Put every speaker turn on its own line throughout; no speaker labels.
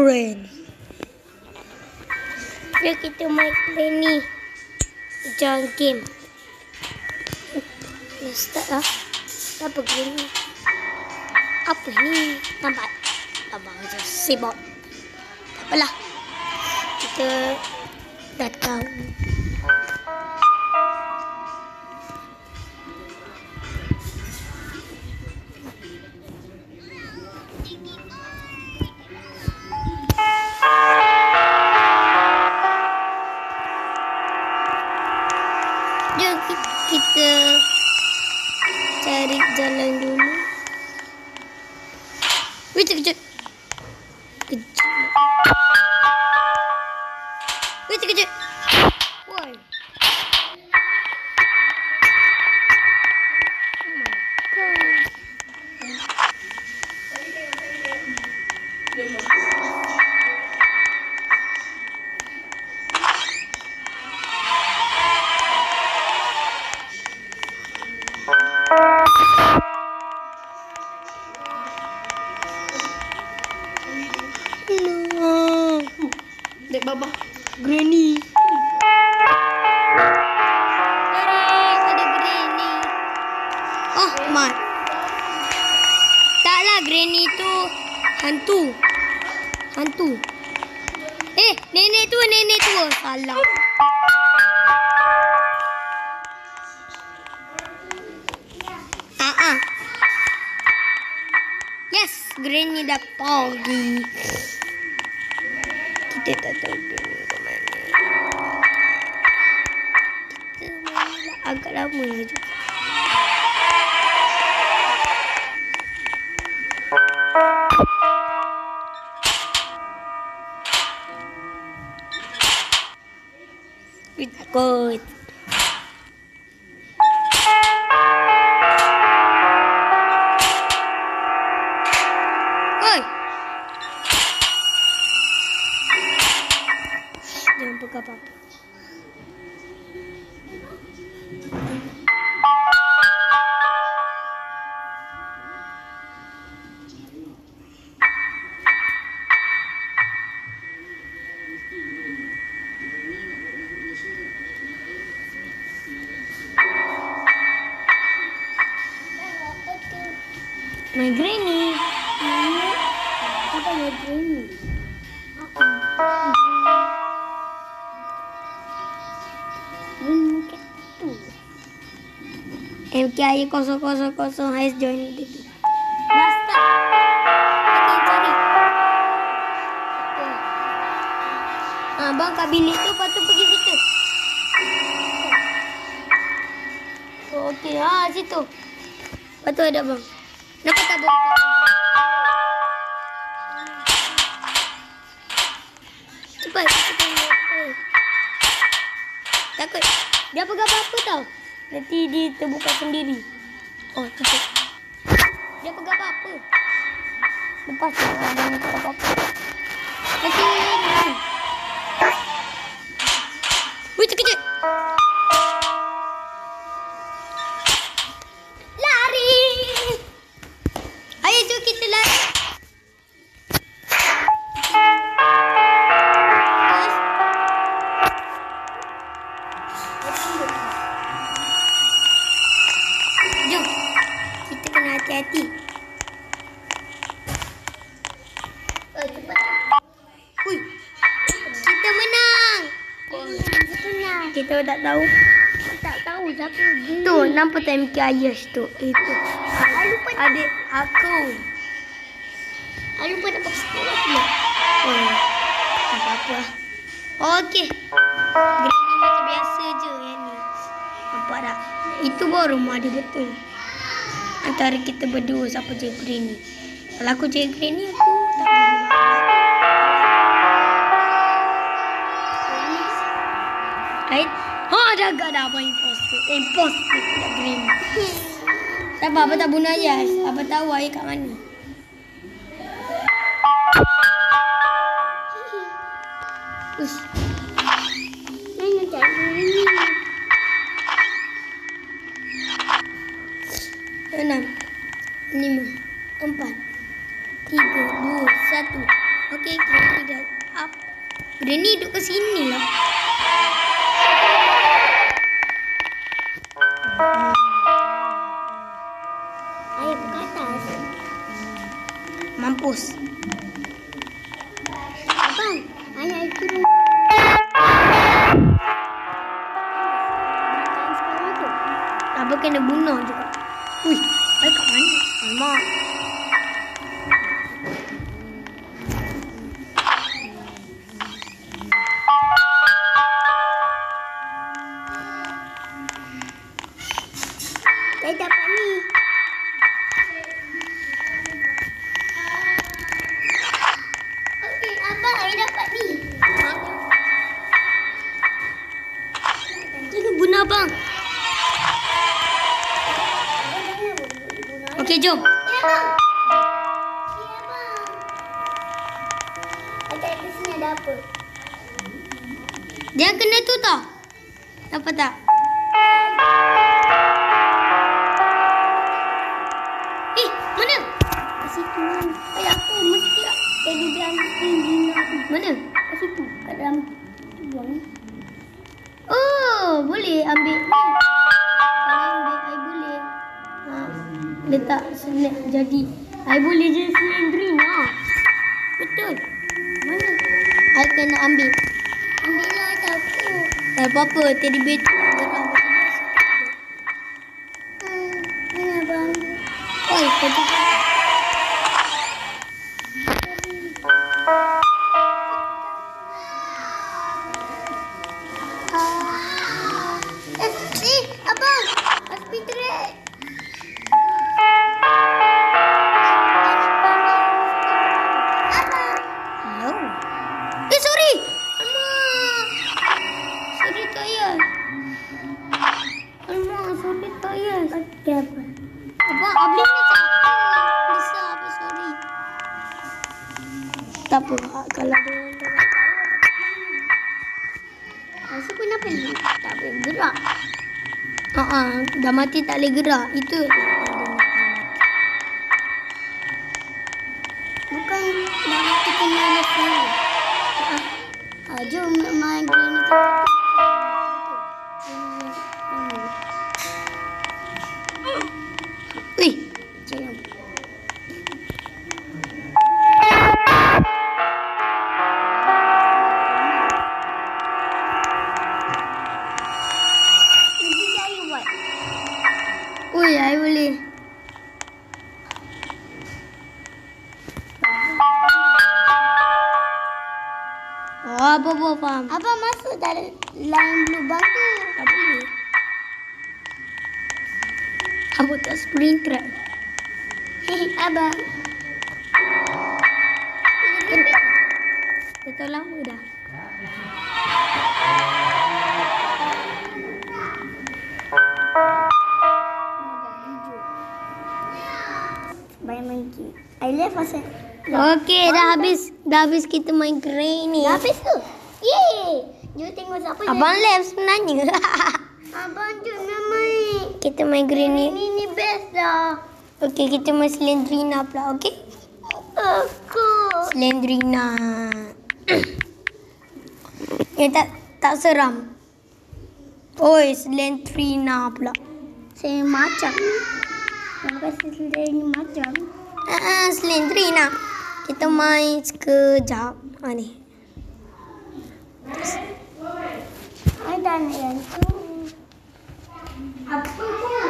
Granny. Jom kita main Granny. Jangan game. Dah start lah. Apa Granny? Apa ni? Nampak? Abang macam sibuk. Tak apalah. Kita dah tahu. Jom kita cari jalan dulu. Wait, kejut. Kejut. Wait, kejut. Woi. Oh my god. Dek baba Granny. Ada Granny. Oh, mat. Taklah, Granny tu hantu. Hantu. Nenek tua. Salah. Yes, Granny dah pergi. Kita tak tahu Granny ke mana. Kita main agak lama juga. Takut. Oi. Jangan buka apa-apa. My Granny. Apa ya Granny? MKI 000 has joined the team. Basta. Kita cari. Abang kat bilik tu, lepas tu pergi situ. Okey, situ. Lepas tu ada abang. Nampak tak abang? Cepat. Takut. Dia pegang apa-apa tau. Nanti dia terbuka sendiri. Oh, cepat. Dia pegang apa-apa. Lepas tu dia pegang apa-apa. Nanti ni. Wih, terkejut. Lari. Ayo, jom kita lari. Jom. Kita kena hati-hati. Cepat. Ui. Kita menang. Kita tak tahu. Tak tahu siapa gini. Tu, nampak tak MK Ayas tu? Itu. Adik aku. I lupa nak pakai sekolah pula. Oh, tak apa-apa. Okey. Granny macam biasa je yang ni. Nampak tak? Itu baru rumah dia betul. Antara kita berdua siapa je Granny. Kalau aku je Granny, aku tak boleh nak. Ada agak dah abang imposter. Imposter pula Granny. Sabar, abang tak bunuh Ayas. Abang tahu ayah kat mana. Ush. Nak cari ni. 6, 5, 4, 3, 2, 1. Okey, Granny dah up. Granny duduk ke sini lah. Ayo ke atas. Mampus. Abang, ayah turun. Abang kena bunuh juga. Ui, ayah kat mana? Alamak. Saya dapat ni. Okey, abang, saya dapat ni. Ini bunuh abang. Okey, jom. Ya, abang. Ya, abang. Ada di sini ada apa? Jangan kena tu tau. Dapat tak? Mana? Kat situ. Ayah aku mesti tadi bilang tinggi nak. Mana? Kat situ. Kat dalam buang. Oh, boleh ambil ni. Kalau ambil, I boleh. Letak select jadi. I boleh je Slendrina. Betul. Mana? I kena ambil. Ambil lah aku. Tak apa-apa. Teddy bear tu gerak. Mana abang? Oi, kejap. Abang, hospital. Hello. Sorry. Alamak. Sorry, tak payah. Alamak, sorry, tak payah. Okey, apa? Abang, Abang ni cakap. Bisa, apa sorry. Tak apa, kalau dia rasa pun apa ni? Tak boleh gerak. Dah mati tak boleh gerak. Itu bukan dah mati kena lepas. Jom main Granny kita. Wih, jangan. Ui, I boleh. Oh, apa faham. Abang masuk dalam lubang tu. Tak boleh. Abang tak sprint track. Abang. Dah tahu lama dah. Main game. I left pasal. Okey, dah habis kita main Granny. Dah habis tu. Yeay. Jom tengok siapa. Abang left sebenarnya. Abang jom main. Kita main Granny. Ini best dah. Okey, kita main Slendrina pula, okey? Aku. Slendrina. Tak seram. Oi, Slendrina pula. Saya macam. Terima kasih Slendrina macam. Slendrina. Kita main sekejap. Ni. Ada yang tu. Apa pun.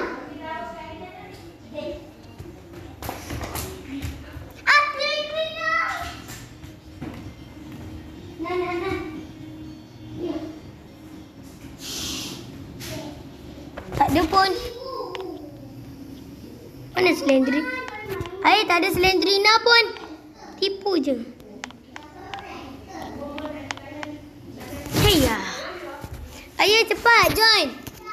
Slendrina. Nah. Tak ada pun. Mana Slendrina? Tak ada Slendrina pun. Tipu je. Heya. Ayo cepat join.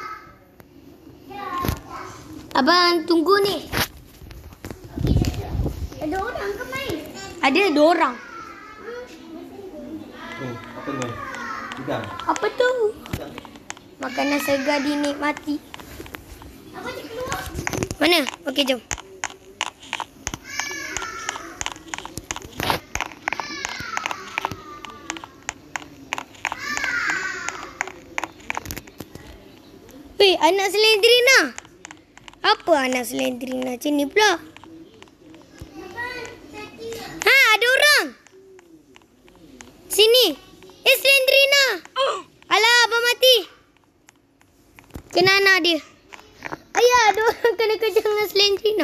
Abang tunggu ni. Ada orang ke main? Ada 2 orang.
Apa ni? Udang.
Apa tu? Makanan segar dinikmati. Apa cik keluar? Mana? Okey, jom. anak Slendrina. Apa anak Slendrina macam ni pula? Ha, ada orang. Sini. Slendrina. Alah, abang mati. Kena anak dia. Ayah, ada orang kena kejar dengan Slendrina.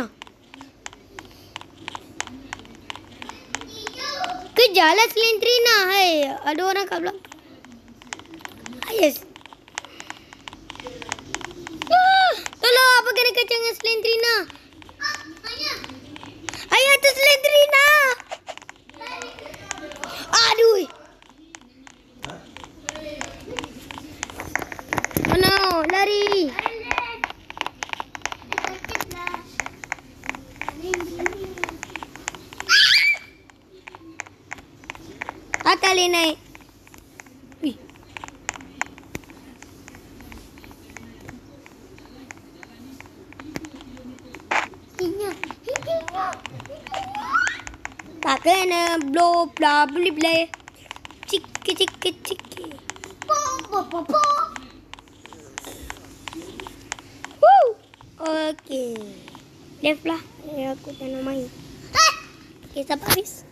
Kejarlah Slendrina. Hai, ada orang kat belakang. Yes. Tolong, apa kena kejar dengan Slendrina? Ayah, tu Slendrina. Aduh. Oh no, lari. Atas boleh naik. Wih. Tak kena blow bla bli bla. Ciki ciki ciki. Woo. Okey. Left lah. Aku tak nak main. Okay, sampai habis.